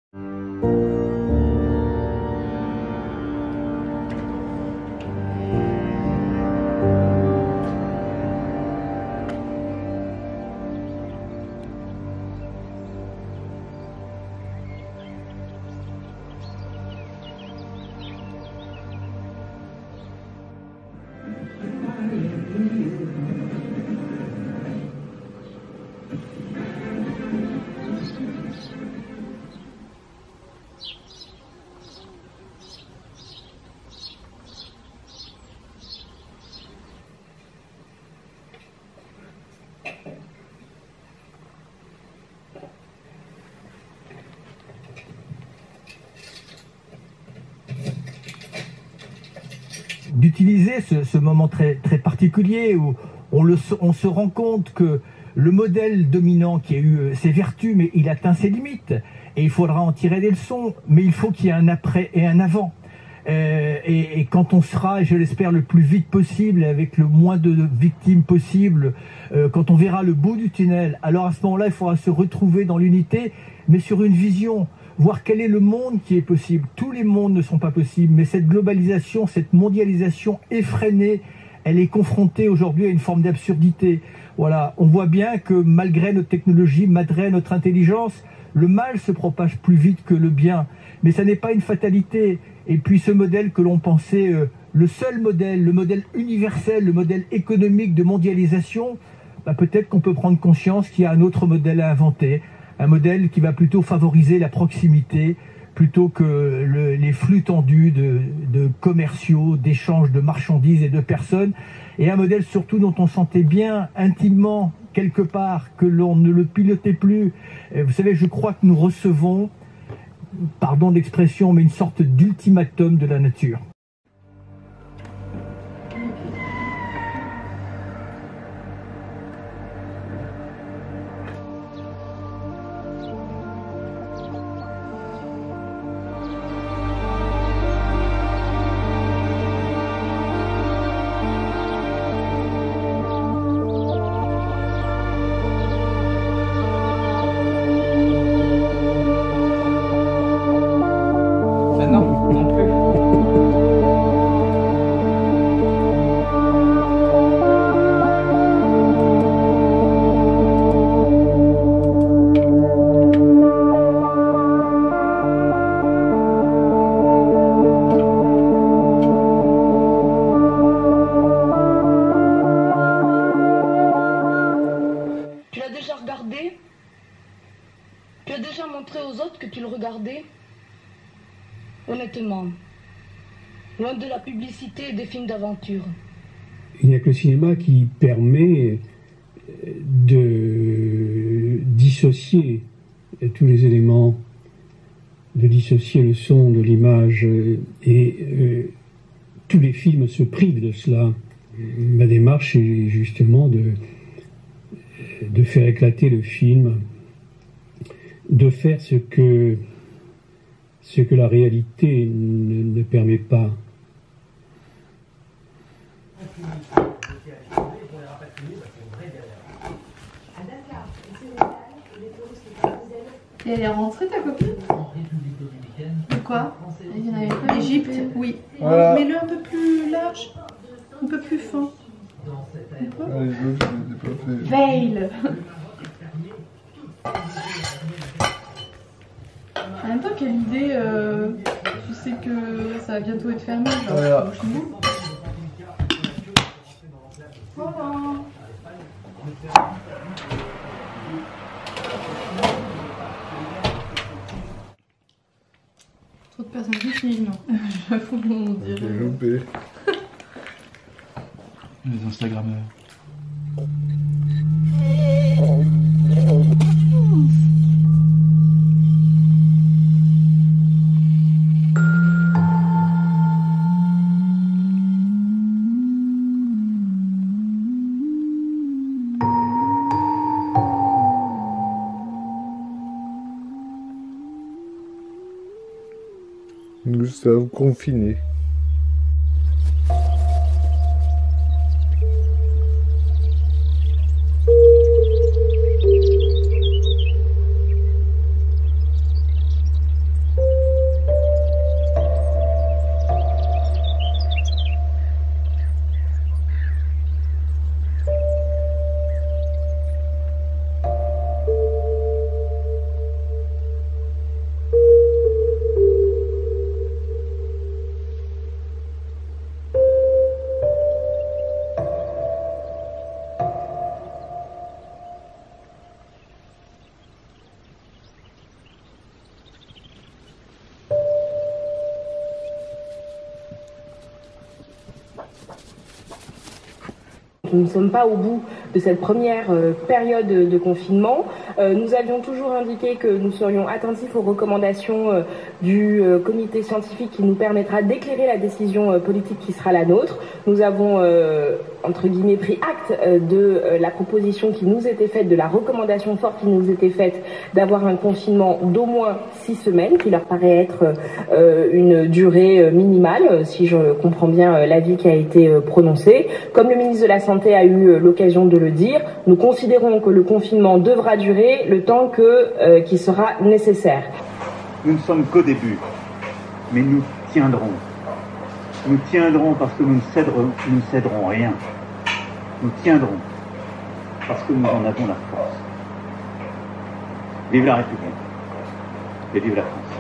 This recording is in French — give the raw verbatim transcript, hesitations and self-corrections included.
D'utiliser ce, ce moment très, très particulier où on, le, on se rend compte que le modèle dominant qui a eu ses vertus, mais il atteint ses limites, et il faudra en tirer des leçons, mais il faut qu'il y ait un après et un avant. Euh, et, et quand on sera, et je l'espère, le plus vite possible, avec le moins de victimes possible, euh, quand on verra le bout du tunnel, alors à ce moment-là, il faudra se retrouver dans l'unité, mais sur une vision, voir quel est le monde qui est possible. Tous les mondes ne sont pas possibles, mais cette globalisation, cette mondialisation effrénée, elle est confrontée aujourd'hui à une forme d'absurdité. Voilà, on voit bien que malgré notre technologie, malgré notre intelligence, le mal se propage plus vite que le bien. Mais ça n'est pas une fatalité. Et puis ce modèle que l'on pensait euh, le seul modèle, le modèle universel, le modèle économique de mondialisation, bah, peut-être qu'on peut prendre conscience qu'il y a un autre modèle à inventer. Un modèle qui va plutôt favoriser la proximité plutôt que le, les flux tendus de, de commerciaux, d'échanges de marchandises et de personnes. Et un modèle surtout dont on sentait bien intimement, quelque part, que l'on ne le pilotait plus. Et vous savez, je crois que nous recevons, pardon d'expression, mais une sorte d'ultimatum de la nature. Tu as déjà montré aux autres que tu le regardais? Honnêtement, loin de la publicité et des films d'aventure. Il n'y a que le cinéma qui permet de dissocier tous les éléments, de dissocier le son de l'image, et euh, tous les films se privent de cela. Ma démarche est justement de, de faire éclater le film, de faire ce que, ce que la réalité ne, ne permet pas. Et elle est rentrée, ta copine? De quoi? Il y en avait pas. Égypte, oui. Voilà. Mets-le un peu plus large, un peu plus fin. Allez, je l'ai pas fait. Veil. En même temps, quelle idée, euh, tu sais que ça va bientôt être fermé. Genre, voilà. Voilà. Trop de personnes qui filment. J'avoue, on dirait. J'ai loupé. Les Instagrammeurs. Nous sommes confinés. Nous ne sommes pas au bout de cette première euh, période de confinement. Euh, nous avions toujours indiqué que nous serions attentifs aux recommandations euh, du euh, comité scientifique qui nous permettra d'éclairer la décision euh, politique qui sera la nôtre. Nous avons, euh, entre guillemets, pris acte euh, de euh, la proposition qui nous était faite, de la recommandation forte qui nous était faite d'avoir un confinement d'au moins six semaines, qui leur paraît être euh, une durée euh, minimale, si je comprends bien euh, l'avis qui a été euh, prononcé. Comme le ministre de la Santé a eu l'occasion de le dire, nous considérons que le confinement devra durer le temps que, euh, qui sera nécessaire. Nous ne sommes qu'au début, mais nous tiendrons. Nous tiendrons parce que nous ne céderons, nous ne céderons rien. Nous tiendrons parce que nous en avons la force. Vive la République et vive la France.